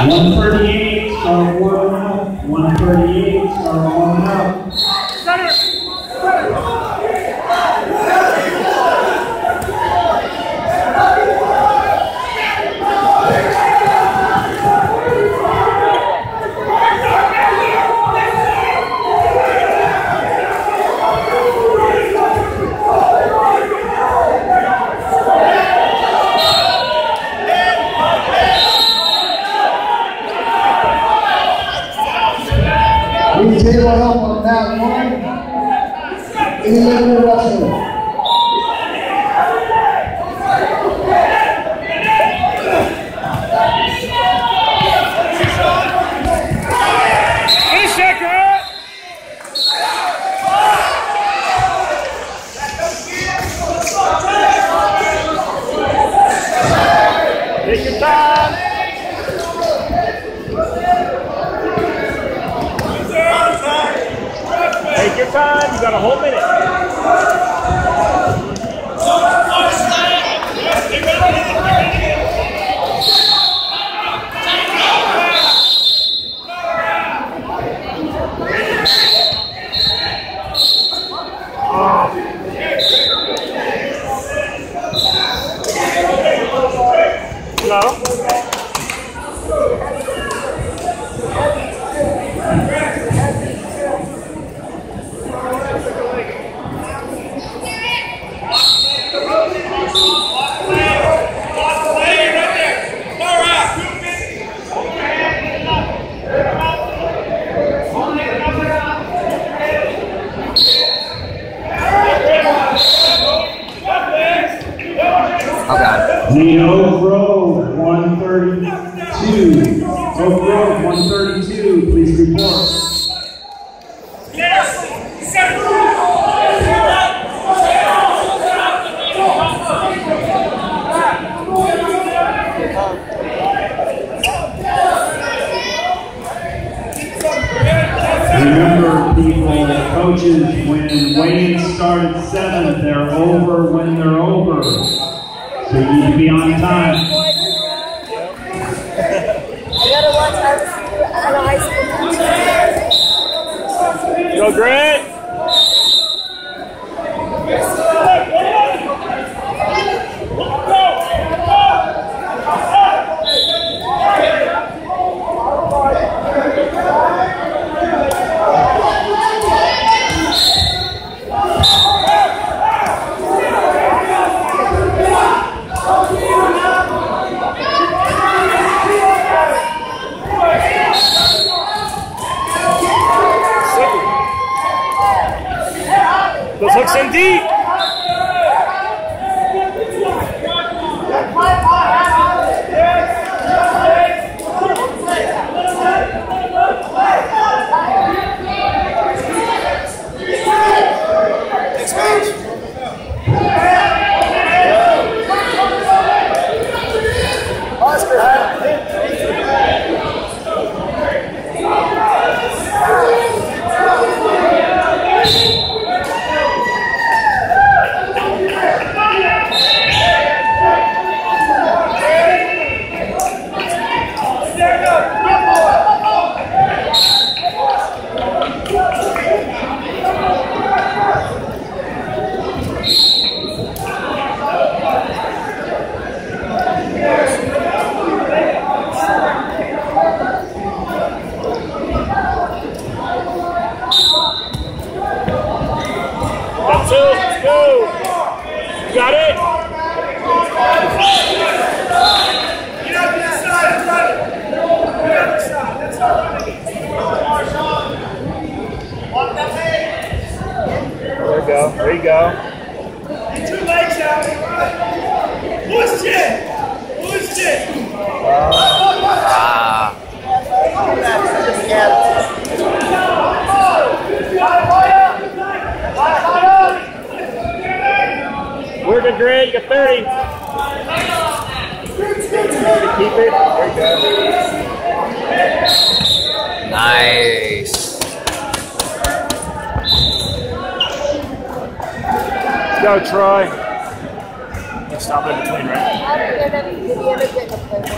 138, start warming up. 138, start warming up. Please table help on that one. Eliminator wrestler. Finish that, girl! Take your time. Take your time, you got a whole minute. Hello? Oh God. The Oak Grove 132. Oak Grove 132, please report. Remember, people, coaches, when weigh-ins start at 7, they're over when they're over. So you need to be on time. I gotta watch Varsity at a high school. Go, Grant! Those hooks in deep. That's it, let's go. You got it? Get up this side, run it. Get up this side, that's our running. Walk that way. There you go, there you go. Get two legs out, right? Push it. Push it. We're good, Grant. You got 30. Keep it. There you go. Nice. Go, Troy. Stop in between, right? Did you ever get a play?